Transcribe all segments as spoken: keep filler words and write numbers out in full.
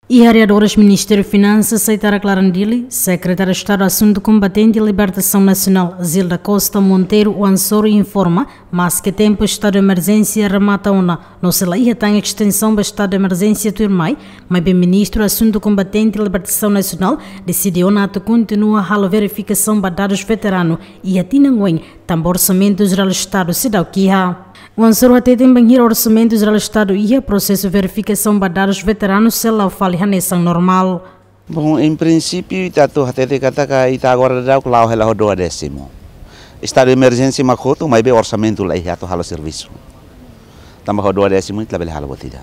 E vereadores Ministério de Finanças Seitara Clarandili, Secretário de Estado Assunto Combatente e Libertação Nacional Zilda Costa Monteiro Ansoro informa, mas que tempo estado de emergência remata uma. Não se lá tem extensão do estado de emergência turmai, mas bem Ministro Assunto Combatente e Libertação Nacional decidiu na continua a verificação de dados veteranos e a tinanguém também orçamento geral do Estado se dá o que há. O Ansoro até tem bem orçamento geral do Estado e o processo de verificação de dados veteranos se lá fale a normal. Bom, em princípio, está tudo até de katakai está agora dá o lá o doa décimo. Estado de emergência makoto, mas bem orçamento lá já to halo serviço. Também o doa décimo muito lá halo botida.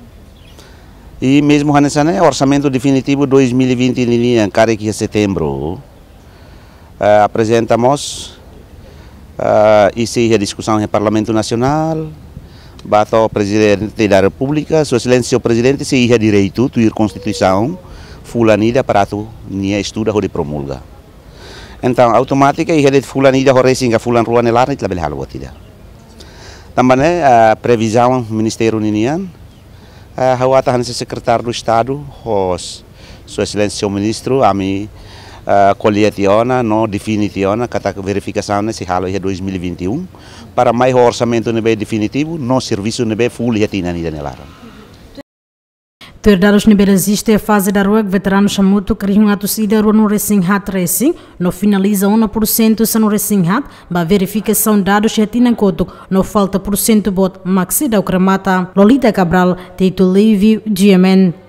E mesmo hanesana é orçamento definitivo dois mil e vinte em cara que é setembro. Uh, apresentamos Uh, isi a discussão no Parlamento Nacional, bato o Presidente da República, Sua Excelência o Presidente, se ia direito, tu ir Constituição, fulanida para tu, nia estuda ou de promulga. Então, automática, ia de fulanida, ou resinga, fulan ruan elar, e tlabel halo batida. Também a previsão do Ministério União, a hawata hanse Secretário do Estado, os Sua Excelência o Ministro, a mim, Uh, coletiona, não definitiona, que verificação nesse halo é dois mil e vinte e um, para mais orçamento nível definitivo, no serviço nível full e atina nida nelara. Ter dados nível existe a fase da rua que veterano chamuto criam a torcida no Racing Hat Racing, no finaliza um por cento no Racing Hat, ba verificação dados e atina coto, no falta por cento bot maxi da Ucramata, Lolita Cabral, Tito Livio, G M N.